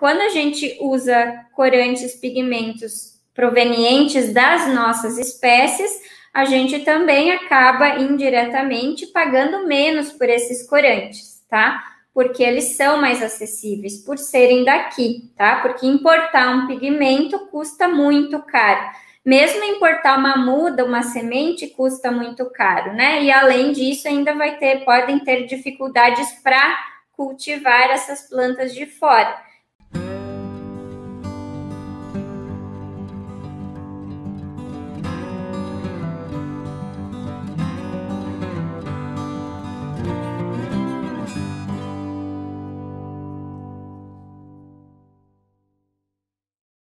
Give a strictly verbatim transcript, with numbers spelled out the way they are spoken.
quando a gente usa corantes, pigmentos provenientes das nossas espécies, a gente também acaba indiretamente pagando menos por esses corantes, tá? Porque eles são mais acessíveis por serem daqui, tá? Porque importar um pigmento custa muito caro. Mesmo importar uma muda, uma semente, custa muito caro, né? E além disso, ainda vai ter, podem ter dificuldades para cultivar essas plantas de fora.